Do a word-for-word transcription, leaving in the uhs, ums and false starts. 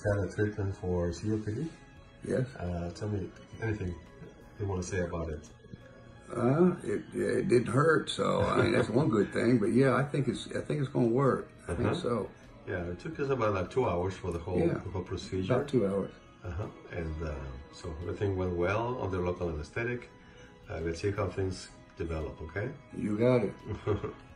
had a treatment for C O P D. Yes. Uh, tell me anything you want to say about it. Uh, it, it didn't hurt, so I mean that's one good thing. But yeah, I think it's I think it's going to work. I Uh-huh. think so. Yeah, it took us about like two hours for the whole, Yeah. the whole procedure. About two hours. Uh-huh. And uh, so everything went well under local anesthetic. Uh, let's see how things develop, okay? You got it.